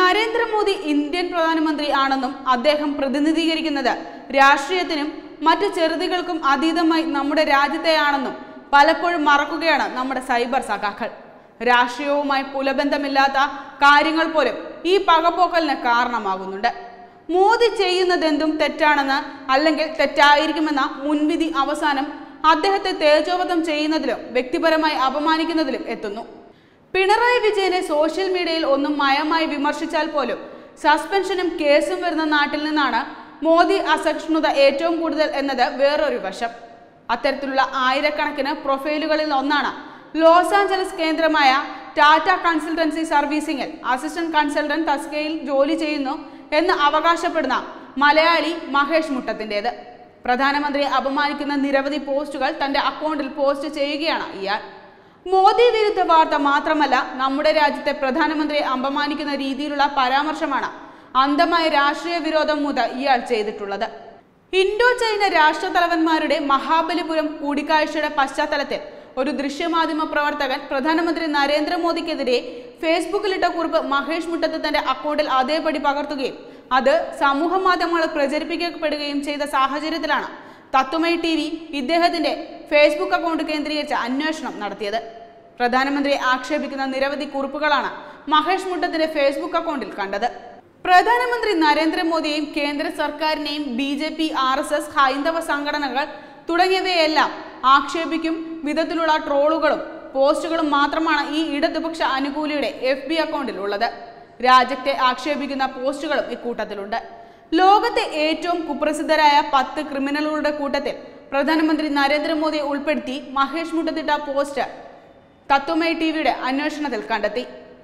Narendra Modi Indian പ്രധാനമന്ത്രി ആണെന്നും അദ്ദേഹം പ്രതിനിധീകരിക്കുന്നത് രാഷ്ട്രീയത്തിനും മറ്റു ചെറുതുകൾക്കും അതീതമായി നമ്മുടെ രാജ്യത്തെയാണെന്നും പലപ്പോഴും മറക്കുകയാണ് നമ്മുടെ സൈബർ സഖാക്കൾ. രാഷ്ട്രീയവുമായി പുലബന്ധമില്ലാത്ത കാര്യങ്ങൾ പോലും ഈ പകപോക്കലിന് കാരണമാകുന്നുണ്ട്. മോദി ചെയ്യുന്നതെന്തും തെറ്റാണെന്ന് അല്ലെങ്കിൽ തെറ്റായിരിക്കുമെന്ന മുൻവിധി അവസാനം അദ്ദേഹത്തെ തേജോവധം ചെയ്യുന്നതിലും വ്യക്തിപരമായി അപമാനിക്കുന്നതിലും എത്തുന്നു. പിണറായി വിജയനെ സോഷ്യൽ മീഡിയയിൽ ഒന്നും മയമായി വിമർശിച്ചാൽ പോലും സസ്പെൻഷനും കേസും വരുന്ന നാട്ടിൽ നിന്നാണ് മോദി അസഹിഷ്ണുത ഏറ്റവും കൂടുതൽ എന്നത് വേറൊരു വശം. അത്തരത്തിലുള്ള ആയിരക്കണക്കിന് പ്രൊഫൈലുകളിൽ ഒന്നാണ് ലോസ് ആഞ്ചലസ് കേന്ദ്രമായ ടാറ്റ കൺസൾട്ടൻസി സർവീസിംഗിൽ അസിസ്റ്റന്റ് കൺസൾട്ടന്റ് തസ്കയിൽ ജോലി ചെയ്യുന്നു എന്ന് അവകാശപ്പെടുന്ന മലയാളി മഹേഷ് മുട്ടത്തിൻ്റെത്. പ്രധാനമന്ത്രിയെ അപമാനിക്കുന്ന നിരവധി പോസ്റ്റുകൾ തന്റെ അക്കൗണ്ടിൽ പോസ്റ്റ് ചെയ്യുകയാണ് ഇയാൾ. മോദി വിരുദ്ധ വാർത്ത മാത്രമല്ല, നമ്മുടെ രാജ്യത്തെ പ്രധാനമന്ത്രിയെ അപമാനിക്കുന്ന രീതിയിലുള്ള പരാമർശമാണ് അന്ധമായ രാഷ്ട്രീയ വിരോധം മുതൽ ഇയാൾ ചെയ്തിട്ടുള്ളത്. ഇൻഡോ ചൈന രാഷ്ട്രതലവന്മാരുടെ മഹാബലിപുരം കൂടിക്കാഴ്ചയുടെ പശ്ചാത്തലത്തിൽ ഒരു ദൃശ്യമാധ്യമ പ്രവർത്തകൻ പ്രധാനമന്ത്രി നരേന്ദ്രമോദിക്കെതിരെ ഫേസ്ബുക്കിലിട്ട കുറിപ്പ് മഹേഷ് മുട്ടത്ത് തന്റെ അക്കൗണ്ടിൽ അതേപടി പകർത്തുകയും അത് സമൂഹ മാധ്യമങ്ങളിൽ പ്രചരിപ്പിക്കപ്പെടുകയും ചെയ്ത സാഹചര്യത്തിലാണ് തത്വമയി TV ഇദ്ദേഹത്തിന്റെ ഫേസ്ബുക്ക് അക്കൗണ്ട് കേന്ദ്രീകരിച്ച് അന്വേഷണം നടത്തിയത്. പ്രധാനമന്ത്രിയെ ആക്ഷേപിക്കുന്ന നിരവധി കുറിപ്പുകളാണ് മഹേഷ് മുട്ടത്തിന്റെ ഫേസ്ബുക്ക് അക്കൗണ്ടിൽ കണ്ടത്. പ്രധാനമന്ത്രി നരേന്ദ്രമോദിയെയും കേന്ദ്ര സർക്കാരിനെയും BJP, RSS, ഹൈന്ദവ സംഘടനകൾ തുടങ്ങിയവയെല്ലാം ആക്ഷേപിക്കും വിധത്തിലുള്ള ട്രോളുകളും പോസ്റ്റുകളും മാത്രമാണ് ഈ ഇടതുപക്ഷ അനുകൂലിയുടെ FB അക്കൗണ്ടിൽ ഉള്ളത്. രാജ്യത്തെ ആക്ഷേപിക്കുന്ന പോസ്റ്റുകളും ഇക്കൂട്ടത്തിലുണ്ട്. ലോകത്തെ ഏറ്റവും കുപ്രസിദ്ധരായ 10 ക്രിമിനലുകളുടെ കൂട്ടത്തിൽ പ്രധാനമന്ത്രി നരേന്ദ്രമോദിയെ ഉൾപ്പെടുത്തി മഹേഷ് മുട്ടത്തിട്ട പോസ്റ്റ് തത്വമയി TVയുടെ അന്വേഷണത്തിൽ കണ്ടെത്തി.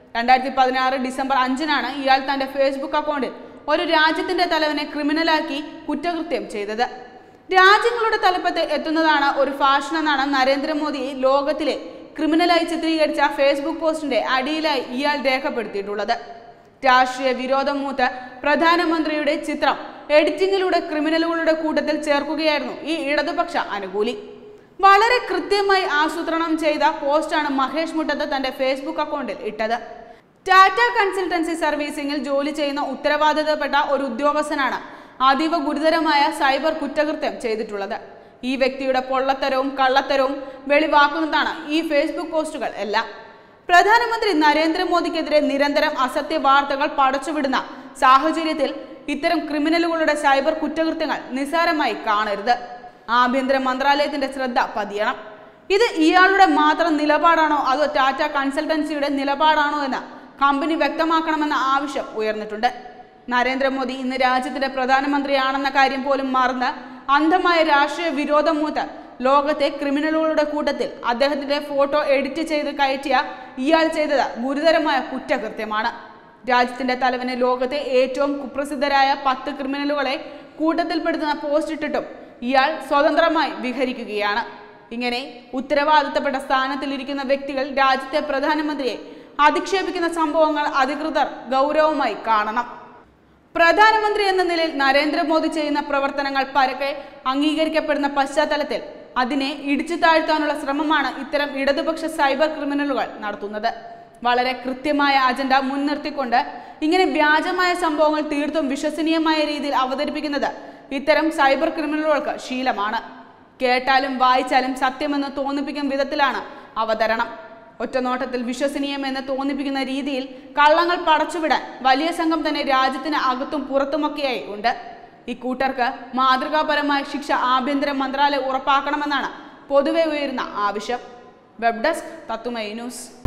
2016 ഡിസംബർ 5-നാണ് ഇയാൾ തന്റെ ഫേസ്ബുക്ക് അക്കൗണ്ടിൽ ഒരു രാജ്യത്തിന്റെ തലവനെ ക്രിമിനലാക്കി കുറ്റകൃത്യം ചെയ്തത്. രാജ്യങ്ങളുടെ തലപ്പത്ത് എത്തുന്നതാണ് ഒരു ഫാഷൻ എന്നാണ് നരേന്ദ്രമോദിയെ ലോകത്തിലെ ക്രിമിനലായി ചിത്രീകരിച്ച ഫേസ്ബുക്ക് പോസ്റ്റിന്റെ അടിയിലായി ഇയാൾ രേഖപ്പെടുത്തിയിട്ടുള്ളത്. രാഷ്ട്രീയ വിരോധം മൂത്ത് പ്രധാനമന്ത്രിയുടെ ചിത്രം എഡിറ്റിംഗിലൂടെ ക്രിമിനലുകളുടെ കൂട്ടത്തിൽ ചേർക്കുകയായിരുന്നു ഈ ഇടതുപക്ഷ അനുകൂലി. വളരെ കൃത്യമായി ആസൂത്രണം ചെയ്ത പോസ്റ്റാണ് മഹേഷ് മുട്ടത്ത് തന്റെ ഫേസ്ബുക്ക് അക്കൗണ്ടിൽ ഇട്ടത്. ടാറ്റ കൺസൾട്ടൻസി സർവീസിംഗിൽ ജോലി ചെയ്യുന്ന ഉത്തരവാദിത്തപ്പെട്ട ഒരു ഉദ്യോഗസ്ഥനാണ് അതീവ ഗുരുതരമായ സൈബർ കുറ്റകൃത്യം ചെയ്തിട്ടുള്ളത്. ഈ വ്യക്തിയുടെ പൊള്ളത്തരവും കള്ളത്തരവും വെളിവാക്കുന്നതാണ് ഈ ഫേസ്ബുക്ക് പോസ്റ്റുകൾ എല്ലാം. പ്രധാനമന്ത്രി നരേന്ദ്രമോദിക്കെതിരെ നിരന്തരം അസത്യ വാർത്തകൾ പടച്ചുവിടുന്ന സാഹചര്യത്തിൽ ഇത്തരം ക്രിമിനലുകളുടെ സൈബർ കുറ്റകൃത്യങ്ങൾ നിസ്സാരമായി കാണരുത്. ആഭ്യന്തര മന്ത്രാലയത്തിന്റെ ശ്രദ്ധ പതിയണം. ഇത് ഇയാളുടെ മാത്രം നിലപാടാണോ അതോ ടാറ്റ കൺസൾട്ടൻസിയുടെ നിലപാടാണോ എന്ന് കമ്പനി വ്യക്തമാക്കണമെന്ന ആവശ്യം ഉയർന്നിട്ടുണ്ട്. നരേന്ദ്രമോദി ഇന്ന് രാജ്യത്തിന്റെ പ്രധാനമന്ത്രിയാണെന്ന കാര്യം പോലും മറന്ന് അന്ധമായ രാഷ്ട്രീയ വിരോധം മൂത്ത് ലോകത്തെ ക്രിമിനലുകളുടെ കൂട്ടത്തിൽ അദ്ദേഹത്തിന്റെ ഫോട്ടോ എഡിറ്റ് ചെയ്ത് കയറ്റിയ ഇയാൾ ചെയ്തത് ഗുരുതരമായ കുറ്റകൃത്യമാണ്. രാജ്യത്തിന്റെ തലവന് ലോകത്തെ ഏറ്റവും കുപ്രസിദ്ധരായ 10 ക്രിമിനലുകളെ കൂട്ടത്തിൽപ്പെടുത്തുന്ന പോസ്റ്റ് ഇട്ടിട്ടും ഇയാൾ സ്വതന്ത്രമായി വിഹരിക്കുകയാണ്. ഇങ്ങനെ ഉത്തരവാദിത്തപ്പെട്ട സ്ഥാനത്തിലിരിക്കുന്ന വ്യക്തികൾ രാജ്യത്തെ പ്രധാനമന്ത്രിയെ അധിക്ഷേപിക്കുന്ന സംഭവങ്ങൾ അധികൃതർ ഗൗരവമായി കാണണം. പ്രധാനമന്ത്രി എന്ന നിലയിൽ നരേന്ദ്രമോദി ചെയ്യുന്ന പ്രവർത്തനങ്ങൾ പരക്കെ അംഗീകരിക്കപ്പെടുന്ന പശ്ചാത്തലത്തിൽ അതിനെ ഇടിച്ചു താഴ്ത്താനുള്ള ശ്രമമാണ് ഇത്തരം ഇടതുപക്ഷ സൈബർ ക്രിമിനലുകൾ നടത്തുന്നത്. വളരെ കൃത്യമായ അജണ്ട മുൻനിർത്തിക്കൊണ്ട് ഇങ്ങനെ വ്യാജമായ സംഭവങ്ങൾ തീർത്തും വിശ്വസനീയമായ രീതിയിൽ അവതരിപ്പിക്കുന്നത് ഇത്തരം സൈബർ ക്രിമിനലുകൾക്ക് ശീലമാണ്. കേട്ടാലും വായിച്ചാലും സത്യമെന്ന് തോന്നിപ്പിക്കും വിധത്തിലാണ് അവതരണം. ഒറ്റനോട്ടത്തിൽ വിശ്വസനീയമെന്ന് തോന്നിപ്പിക്കുന്ന രീതിയിൽ കള്ളങ്ങൾ പടച്ചുവിടാൻ വലിയ സംഘം തന്നെ രാജ്യത്തിന് അകത്തും പുറത്തുമൊക്കെയായി ഉണ്ട്. ഇക്കൂട്ടർക്ക് മാതൃകാപരമായ ശിക്ഷ ആഭ്യന്തര മന്ത്രാലയം ഉറപ്പാക്കണമെന്നാണ് പൊതുവെ ഉയരുന്ന ആവശ്യം. Web desk Tatwamayi news.